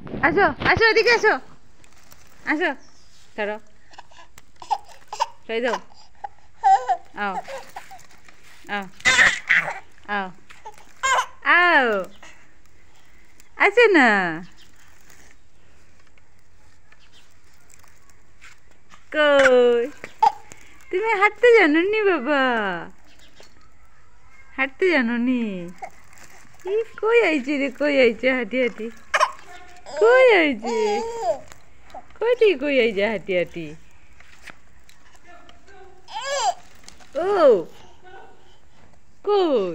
আসো আসো এদিকে আসো আসো ধরো সই দাও আও আও আও আও আছে না কই তুমি হাঁটতে জানো নি বাবা হাঁটতে জানো নি কই আইছি রে কই আইছে হাঁটি হাঁটি কই আইছে কইটি কই আইছে হাঁটি হাঁটি ও কই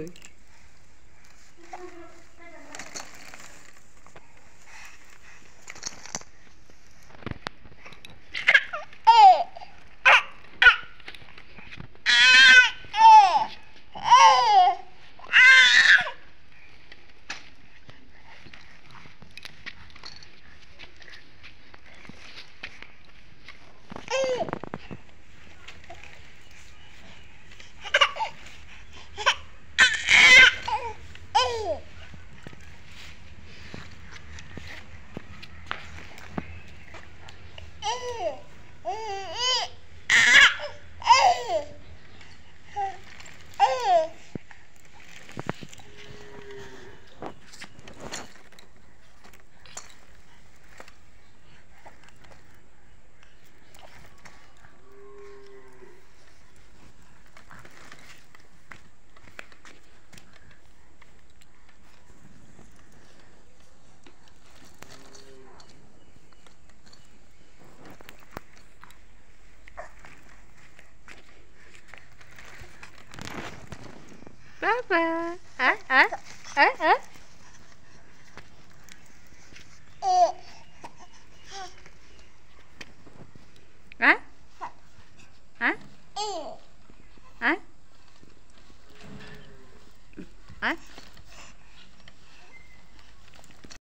Papa. Ah, ah, ah, ah. Ah? Ah? Ah? Ah?